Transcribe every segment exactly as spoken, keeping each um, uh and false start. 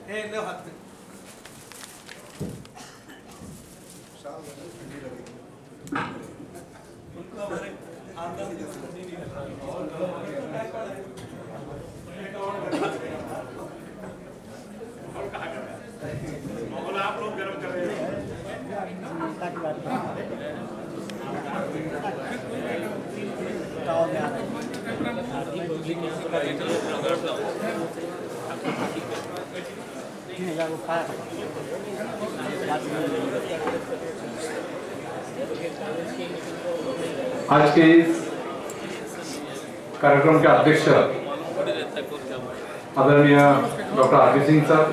आप लोग गर्म कर रहे हैं। आज के इस कार्यक्रम के अध्यक्ष आदरणीय डॉक्टर आर पी सिंह साहब,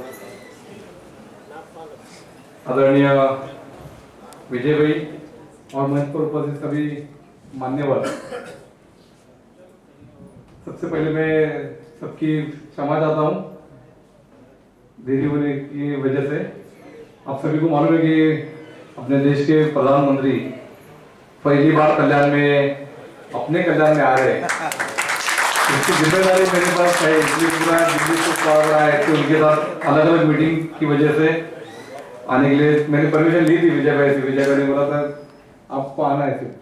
आदरणीय विजय भाई और मंच पर उपस्थित सभी मान्यवर, सबसे पहले मैं सबकी क्षमा चाहता हूँ देरी होने की वजह से। आप सभी को मालूम है कि अपने देश के प्रधानमंत्री पहली बार कल्याण में अपने कल्याण में आ रहे हैं, इसकी जिम्मेदारी मेरे पास है, इसलिए पूरा दिल्ली से कॉल रहा है कि उनके साथ अलग अलग मीटिंग की वजह से आने के लिए मैंने परमिशन ली थी विजय भाई से। विजय भाई ने बोला था आपको आना है सिर्फ।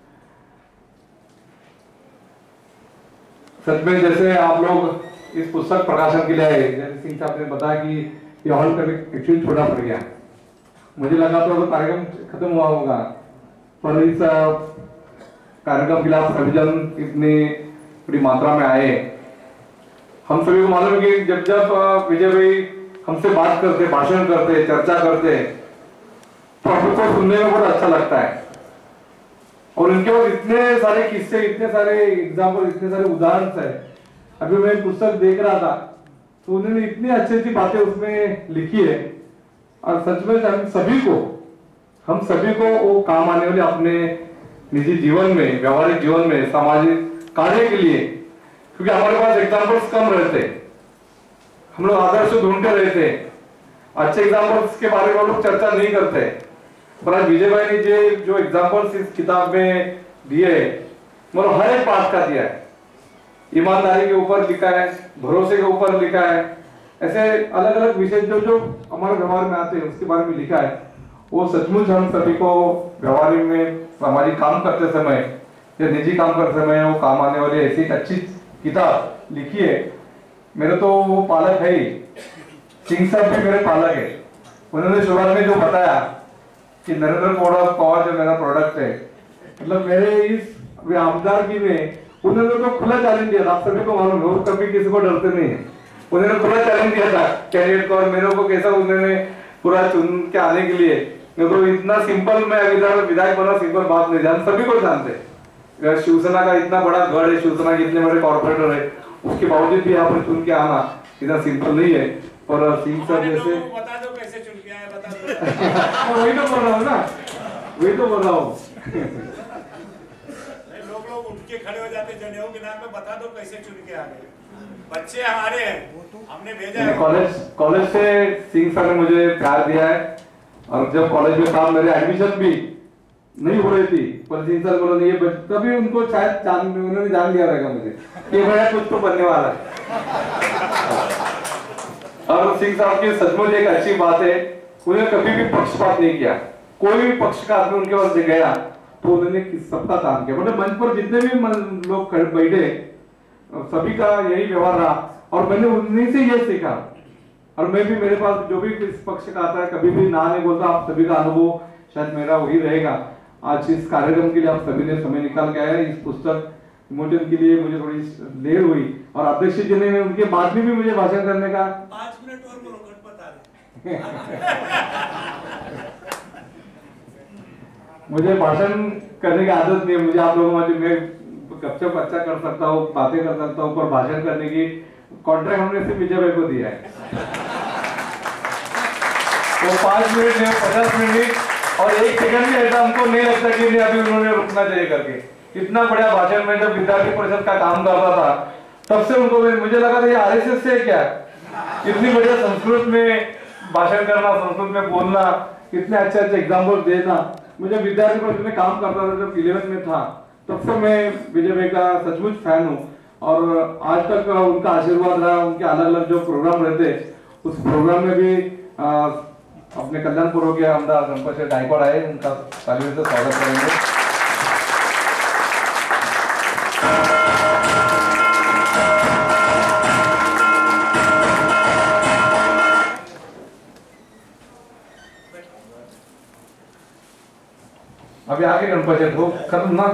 सच में जैसे आप लोग इस पुस्तक प्रकाशन के लिए आए, जैसे सिंह साहब ने बताया कि ये हॉल का एक्चुअली छोटा पड़ गया, मुझे लगा तो कार्यक्रम खत्म हुआ होगा, पर इस कार्यक्रम के लिए आप सभी जन इतनी बड़ी मात्रा में आए। हम सभी को मालूम है कि जब जब विजय भाई हमसे बात करते, भाषण करते, चर्चा करते, तो आपको सुनने में बहुत अच्छा लगता है। और उनके पास इतने सारे किस्से, इतने सारे एग्जाम्पल, इतने सारे उदाहरण है। अभी मैं पुस्तक देख रहा था तो उन्होंने इतनी अच्छी अच्छी बातें उसमें लिखी है, और सच में हम सभी को हम सभी को वो काम आने वाले अपने निजी जीवन में, व्यवहारिक जीवन में, सामाजिक कार्य के लिए, क्योंकि हमारे पास एग्जाम्पल्स कम रहते, हम लोग आदर्श ढूंढते रहते, अच्छे एग्जाम्पल्स के बारे में लोग चर्चा नहीं करते। पर आज विजय भाई ने जो जो एग्जाम्पल्स इस किताब में दिए, मतलब हर एक बात का दिया है। ईमानदारी के ऊपर लिखा है, भरोसे के ऊपर लिखा है, ऐसे अलग अलग विषय जो जो हमारे व्यवहार में आते हैं उसके बारे में लिखा है। वो सचमुच हम सभी को व्यवहारिक में, सामाजिक काम करते समय या निजी काम करते समय वो काम आने वाली ऐसी अच्छी किताब लिखी है। मेरे तो वो पालक है ही, सिंह साहब भी मेरे पालक है। उन्होंने शुरुआत में जो बताया कि नरेंद्र पवार जो मेरा प्रोडक्ट है, मतलब मेरे इस आमदारगी में उन्होंने तो खुला चैलेंज दिया था। आप सभी को मालूम है, कभी किसी को डरते नहीं है। उन्होंने खुला चैलेंज दिया था कैंडिडेट को, और मेरे को कैसा उन्होंने पूरा चुन के आने के लिए, तो इतना सिंपल मैं अभी विधायक बना, सिंपल बात नहीं जान, सभी को जानते। शिवसेना का इतना बड़ा गढ़ है, शिवसेना के इतने बड़े कॉर्पोरेटर है, उसके बावजूद भी यहाँ पर चुन के आना इतना सिंपल नहीं है। और सिंह साहब जैसे बता दो कैसे चुन के आए, बता दो। वही तो बोल रहा हूँ ना, वही तो बोल रहा हूँ। लोग लोग उठ के खड़े हो जाते जनेऊ के नाम में, बता दो कैसे चुन के आ गए। बच्चे हमारे हैं, हमने भेजा है। कॉलेज कॉलेज से सिंह सर ने मुझे प्यार दिया है, और जब कॉलेज में था मेरे एडमिशन भी नहीं हो रही थी, पर सिंह सर बोला नहीं, तभी उनको शायद जान, उन्होंने जान लिया रहेगा मुझे कि भैया कुछ तो बनने वाला है। और सिंह साहब की सचमुच एक अच्छी बात है, उन्होंने कभी भी पक्षपात नहीं किया। कोई भी पक्ष का आदमी उनके पास गया तो उन्होंने सबका काम किया। मतलब मंच पर जितने भी लोग बैठे सभी का यही व्यवहार रहा, और मैंने उन्हीं से ये सीखा। और मैं भी, मेरे पास जो भी इस पक्ष का आता है कभी भी ना नहीं बोलता। आप सभी का अनुभव शायद मेरा वही रहेगा। आज इस कार्यक्रम के लिए आप सभी ने समय निकाल के आया। इस पुस्तक विमोचन के लिए मुझे थोड़ी देर हुई, और अध्यक्ष जी ने उनके बाद में भी मुझे भाषण करने का पांच मिनट और बोलो, गणपत आ रहे। मुझे भाषण करने की आदत नहीं है। मुझे आप लोगों में मैं गपशप अच्छा कर सकता हूँ, बातें कर सकता हूँ, पर भाषण करने की कॉन्ट्रैक्ट हमने सिर्फ विजय भाई को दिया है। तो पांच मिनट नहीं, पचास मिनट और एक सेकंड भी ऐसा हमको नहीं लगता कि नहीं अभी उन्होंने रुकना चाहिए करके। इतना बढ़िया भाषण में जब विद्यार्थी परिषद का काम कर रहा था तब से उनको मुझे लगा था ये आरएसएस से क्या, इतनी बढ़िया संस्कृत में भाषण करना, संस्कृत में बोलना, इतने अच्छे अच्छे एग्जाम्पल देना। मुझे विद्यार्थी परिषद में काम करता था जब इलेवेंथ में था, तब से मैं विजय भाई का सचमुच फैन हूँ। और आज तक उनका आशीर्वाद रहा, उनके अलग अलग जो प्रोग्राम रहते उस प्रोग्राम में भी आ, अपने कल्याणपुर के आमदार गणपत गायकवाड़ आए, उनका तालियों से स्वागत करेंगे। अभी आगे गणपत हो खत्म ना।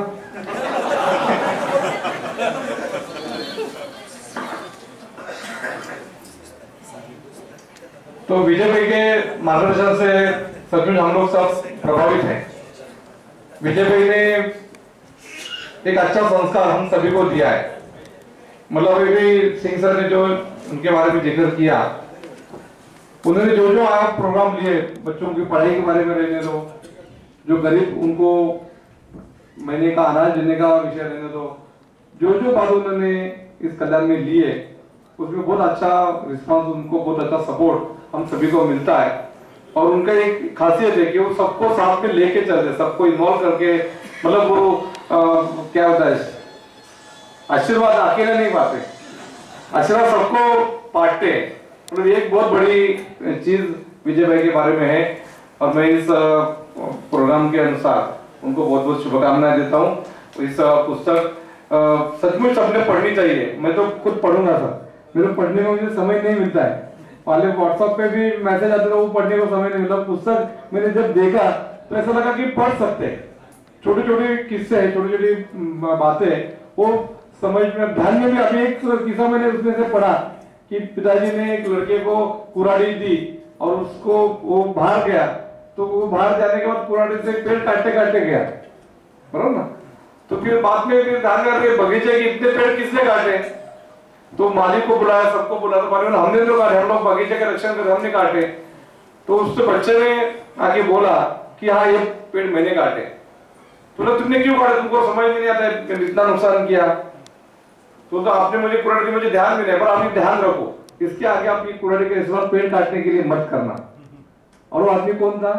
तो विजय भाई के मार्गदर्शन से सचमुच हम लोग सब प्रभावित हैं। विजय भाई ने एक अच्छा संस्कार हम सभी को दिया है। मतलब अभी सिंह सर ने जो उनके बारे में जिक्र किया, उन्होंने जो जो आप प्रोग्राम लिए, बच्चों की पढ़ाई के बारे में रहने दो, जो गरीब उनको महीने का अनाज देने का विषय रहने दो, जो जो बात उन्होंने इस कल्याण में लिए, उसमें बहुत अच्छा रिस्पांस, उनको बहुत अच्छा सपोर्ट हम सभी को मिलता है। और उनका एक खासियत है कि वो सबको साथ में लेके चलते, सबको इन्वॉल्व करके, मतलब वो आ, क्या होता है, आशीर्वाद अकेले नहीं पाते, आशीर्वाद सबको बांटते। मतलब एक बहुत बड़ी चीज विजय भाई के बारे में है। और मैं इस प्रोग्राम के अनुसार उनको बहुत बहुत शुभकामनाएं देता हूँ। इस पुस्तक सचमुच सबने पढ़नी चाहिए। मैं तो खुद पढ़ूंगा सर, मेरे पढ़ने में मुझे समय नहीं मिलता है। पहले व्हाट्सएप पे भी मैसेज आते थे, वो पढ़ने को समय नहीं मिला। पुस्तक मैंने जब देखा तो ऐसा लगा कि पढ़ सकते हैं। छोटे छोटे किस्से, छोटी छोटी बातें वो समझ में, ध्यान में भी। अभी एक किस्सा मैंने उसमें से पढ़ा कि पिताजी ने एक लड़के को कुराड़ी दी और उसको वो बाहर गया, तो वो बाहर जाने के बाद कुराड़ी से पेड़ काटते काटते गया, बराबर ना। तो फिर बाद में फिर ध्यान करके बगीचे के इतने पेड़ किसने काटे, तो मालिक को बुलाया, सबको बुलाया, तो मालिक ने हमने तो काटे, हम लोग बगीचे का रक्षण करते, हमने काटे। तो उससे बच्चे ने आके बोला कि हाँ ये पेड़ मैंने काटे। तो तुमने क्यों काटे, तुमको समझ में नहीं आता है, इतना नुकसान किया। तो, तो आपने मुझे कुराड़ी दी, मुझे ध्यान में नहीं, पर आप ध्यान रखो, इसके आगे आप कुराड़ी के इस्तेमाल पेड़ काटने के लिए मत करना। और वो आदमी कौन था?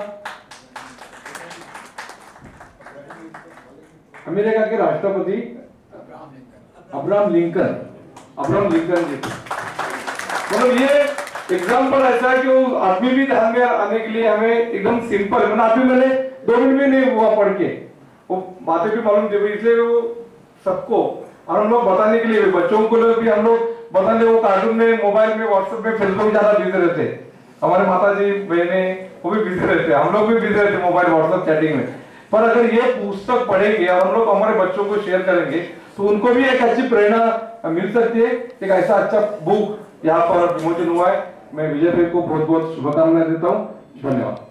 अमेरिका के राष्ट्रपति Abraham Lincoln, Abraham Lincoln ji. मतलब ये एग्जाम्पल ऐसा है कि वो आदमी भी ध्यान में आने के लिए हमें एकदम सिंपल, मतलब अभी मैंने दो मिनट में नहीं हुआ पढ़ के, वो बातें भी मालूम थी, इसलिए वो सबको, और हम लोग बताने के लिए बच्चों को भी हम लोग बताने, वो कार्टून में, मोबाइल में, व्हाट्सएप में, फेसबुक में ज्यादा बिजी रहते। हमारे माता जी बहने वो भी बिजी रहते, हम लोग भी बिजी रहते मोबाइल व्हाट्सएप चैटिंग में। पर अगर ये पुस्तक पढ़ेंगे और हम लोग हमारे बच्चों को शेयर करेंगे तो उनको भी एक अच्छी प्रेरणा मिल सकती है। एक ऐसा अच्छा बुक यहाँ पर विमोचन हुआ है। मैं विजय भाई को बहुत बहुत शुभकामनाएं देता हूँ। धन्यवाद।